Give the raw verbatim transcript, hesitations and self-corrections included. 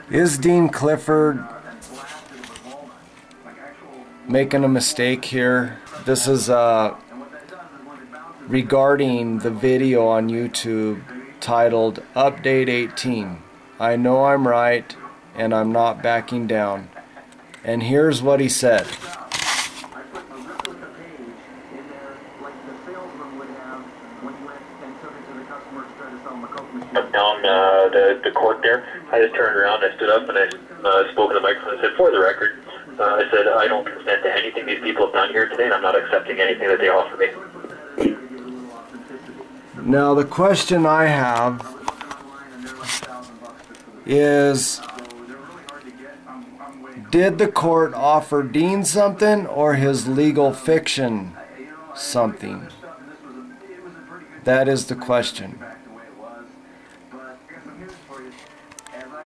Is Dean Clifford making a mistake here? This is uh, regarding the video on YouTube titled Update eighteen. I know I'm right and I'm not backing down. And here's what he said. Down uh, the, the court there, I just turned around, I stood up and I uh, spoke to the microphone and said, for the record, uh, I said, I don't consent to anything these people have done here today, and I'm not accepting anything that they offer me. Now the question I have is, did the court offer Dean something or his legal fiction something? That is the question.